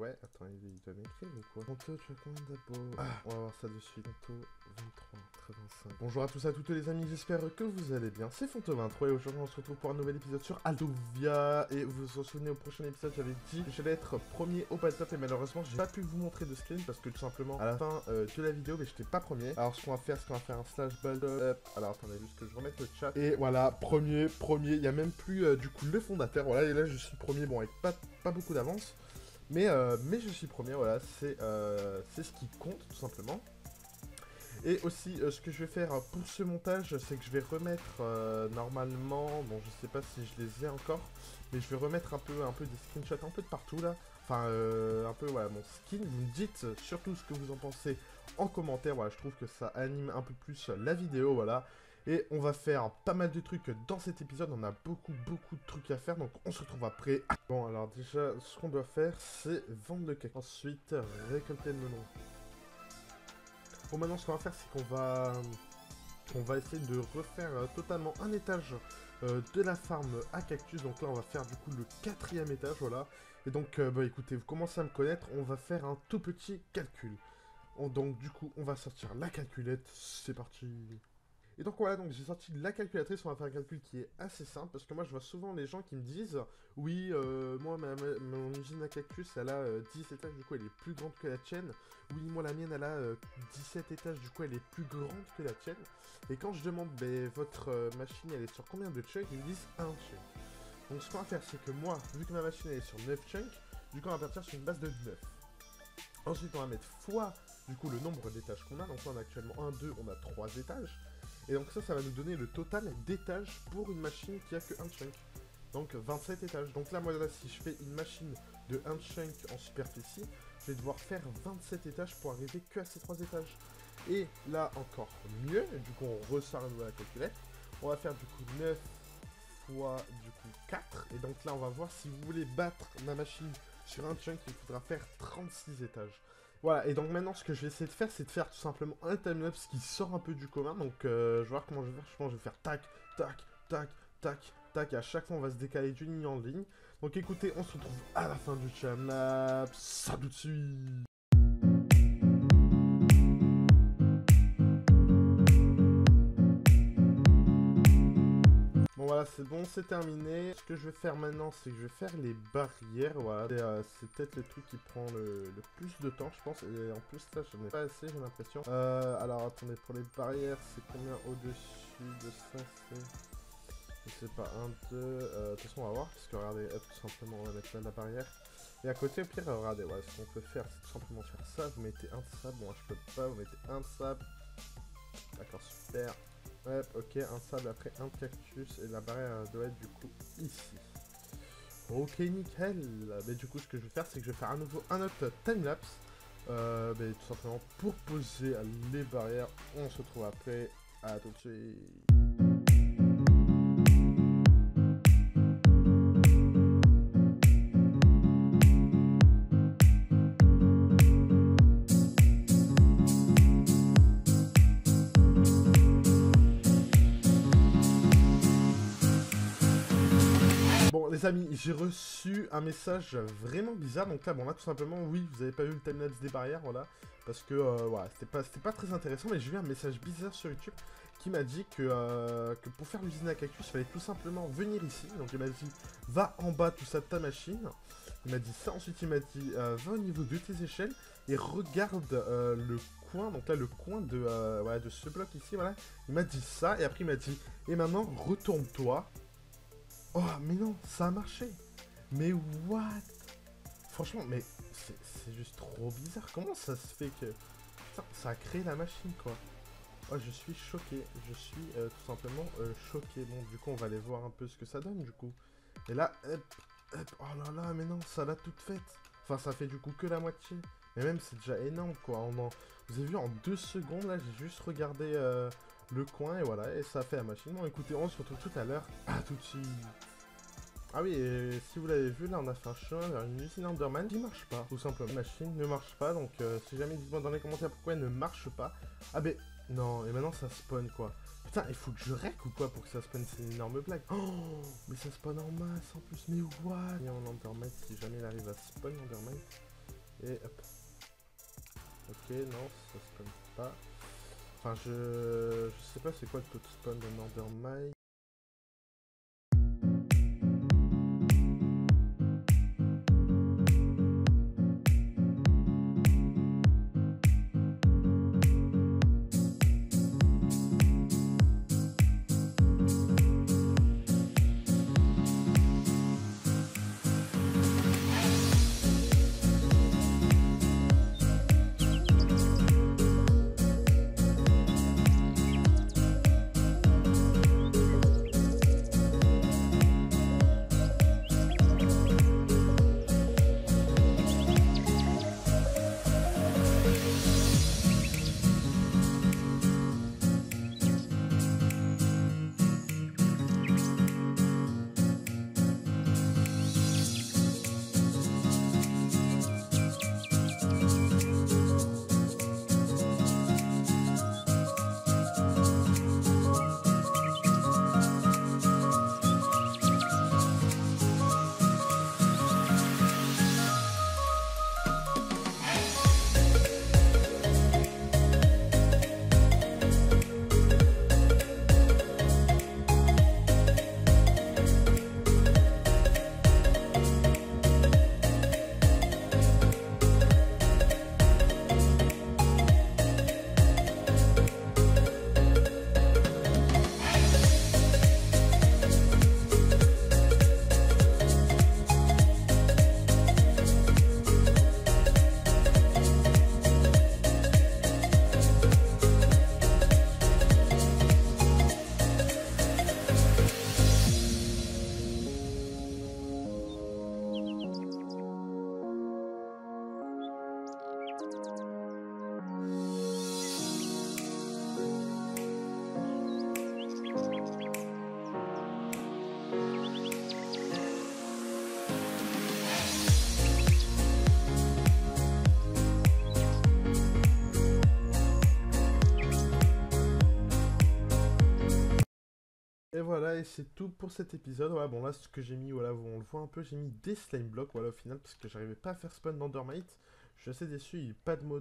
ouais, attends, il doit m'écrire ou quoi? Ponto, tu as combien d'abos? Ah, on va voir ça de suite. Ponto 23, 35. Bonjour à tous et à toutes les amis, j'espère que vous allez bien. C'est Fonto 23 et aujourd'hui on se retrouve pour un nouvel épisode sur Aldovia. Et vous vous souvenez, au prochain épisode, j'avais dit que j'allais être premier au battle up et malheureusement, j'ai pas pu vous montrer de screen parce que tout simplement, à la fin de la vidéo, mais j'étais pas premier. Alors ce qu'on va faire, c'est qu'on va faire un slash battle up. Alors attendez, juste que je remette le chat. Et voilà, premier, il y a même plus du coup le fondateur. Voilà, et là je suis premier, bon, avec pas beaucoup d'avance. Mais je suis premier, voilà, c'est ce qui compte, tout simplement. Et aussi, ce que je vais faire pour ce montage, c'est que je vais remettre, normalement, bon, je sais pas si je les ai encore, mais je vais remettre un peu des screenshots, un peu de partout, là. Enfin, un peu, voilà, mon skin. Vous me dites surtout ce que vous en pensez en commentaire, voilà, je trouve que ça anime un peu plus la vidéo, voilà. Et on va faire pas mal de trucs dans cet épisode, on a beaucoup de trucs à faire, donc on se retrouve après. Bon, alors déjà, ce qu'on doit faire, c'est vendre le cake. Ensuite, récolter le melon. Bon, maintenant, ce qu'on va faire, c'est on va essayer de refaire totalement un étage de la farm à cactus. Donc là, on va faire du coup le 4e étage, voilà. Et donc, bah écoutez, vous commencez à me connaître, on va faire un tout petit calcul. Donc du coup, on va sortir la calculette, c'est parti. Et donc voilà, donc j'ai sorti la calculatrice, on va faire un calcul qui est assez simple, parce que moi je vois souvent les gens qui me disent « Oui, moi mon usine à cactus, elle a 10 étages, du coup elle est plus grande que la tienne. Oui, moi la mienne, elle a 17 étages, du coup elle est plus grande que la tienne. » Et quand je demande « Votre machine, elle est sur combien de chunks ?» Ils me disent 1 chunk. Donc ce qu'on va faire, c'est que moi, vu que ma machine elle est sur 9 chunks, du coup on va partir sur une base de 9. Ensuite, on va mettre fois, du coup, le nombre d'étages qu'on a. Donc là, on a actuellement 1, 2, on a 3 étages. Et donc ça va nous donner le total d'étages pour une machine qui a que 1 chunk. Donc 27 étages. Donc là, moi, là, si je fais une machine de 1 chunk en superficie, je vais devoir faire 27 étages pour arriver que à ces 3 étages. Et là, encore mieux, du coup, on ressort à nouveau la calculette. On va faire du coup 9 fois du coup 4. Et donc là, on va voir si vous voulez battre ma machine sur un chunk, il faudra faire 36 étages. Voilà, et donc maintenant, ce que je vais essayer de faire, c'est de faire tout simplement un timelapse qui sort un peu du commun. Donc, je vais voir comment je vais faire. Je pense que je vais faire tac, tac, tac, tac, tac. Et à chaque fois, on va se décaler d'une ligne en ligne. Donc, écoutez, on se retrouve à la fin du timelapse. Ça tout de suite. Bon voilà, c'est bon, c'est terminé. Ce que je vais faire maintenant, c'est que je vais faire les barrières, voilà. C'est peut-être le truc qui prend le plus de temps, je pense. Et en plus, là, je n'en ai pas assez, j'ai l'impression. Alors, attendez, pour les barrières, c'est combien au-dessus de ça? Je sais pas, 1, 2... de toute façon, on va voir, parce que regardez, hop, tout simplement, on va mettre là la barrière. Et à côté, au pire, regardez, ouais, ce qu'on peut faire, c'est tout simplement faire ça. Vous mettez un de sable, bon, je peux pas, vous mettez un de sable. D'accord, super. Hop, ok, un sable après un cactus et la barrière doit être du coup ici. Ok, nickel. Mais du coup, ce que je vais faire, c'est que je vais faire à nouveau un autre timelapse. Tout simplement pour poser les barrières. On se retrouve après. À tout de suite. Bon les amis, j'ai reçu un message vraiment bizarre, donc là bon là tout simplement oui, vous avez pas vu le timelapse des barrières, voilà, parce que voilà, c'était pas très intéressant, mais j'ai vu un message bizarre sur YouTube qui m'a dit que pour faire l'usine à cactus, il fallait tout simplement venir ici, donc il m'a dit va en bas tout ça de ta machine, il m'a dit ça, ensuite il m'a dit va au niveau de tes échelles et regarde le coin, donc là le coin de, voilà, de ce bloc ici, voilà, il m'a dit ça, et après il m'a dit et maintenant retourne-toi. Oh, mais non, ça a marché. Mais what? Franchement, mais c'est juste trop bizarre. Comment ça se fait que... Putain, ça a créé la machine, quoi. Oh, je suis choqué. Je suis tout simplement choqué. Bon, du coup, on va aller voir un peu ce que ça donne, du coup. Et là, hop, hop. Oh là là, mais non, ça l'a toute faite. Enfin, ça fait du coup que la moitié. Mais même, c'est déjà énorme, quoi. Vous avez vu, en 2 secondes, là, j'ai juste regardé... le coin et voilà, et ça a fait la machine. Bon écoutez, on se retrouve tout à l'heure. À tout de suite. Ah oui, et si vous l'avez vu, là on a fait un chemin vers une usine Enderman qui marche pas, tout simplement. La machine ne marche pas, donc si jamais dites-moi dans les commentaires pourquoi elle ne marche pas. Ah ben, non, et maintenant ça spawn quoi. Putain, il faut que je rec ou quoi pour que ça spawn, c'est une énorme blague. Oh, mais ça spawn en masse en plus, mais what? Et en Enderman, si jamais il arrive à spawn Enderman. Et hop. Ok, non, ça spawn pas. Enfin, je sais pas c'est quoi le taux de spawn de Endermite. Et voilà, et c'est tout pour cet épisode. Voilà, bon là, ce que j'ai mis, voilà, on le voit un peu, j'ai mis des slime blocks, voilà, au final, parce que j'arrivais pas à faire spawn d'Endermite. Je suis assez déçu, il y a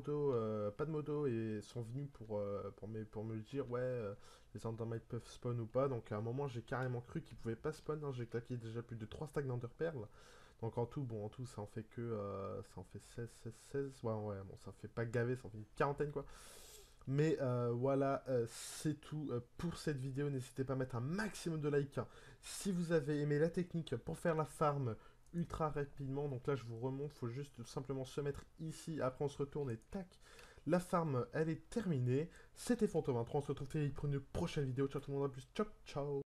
pas de modo, et sont venus pour me dire, ouais, les Endermites peuvent spawn ou pas. Donc à un moment, j'ai carrément cru qu'ils pouvaient pas spawn, hein. J'ai claqué déjà plus de 3 stacks d'Enderpearl. Donc en tout, bon, en tout, ça en fait que, ça en fait 16. Ouais, ouais, bon, ça fait pas gaver, ça en fait une quarantaine, quoi. Mais voilà, c'est tout pour cette vidéo. N'hésitez pas à mettre un maximum de likes, hein, si vous avez aimé la technique pour faire la farm ultra rapidement. Donc là, je vous remonte, faut juste tout simplement se mettre ici. Après, on se retourne et tac, la farm, elle est terminée. C'était Fantôme 23, on se retrouve très vite pour une prochaine vidéo. Ciao tout le monde, à plus, ciao, ciao.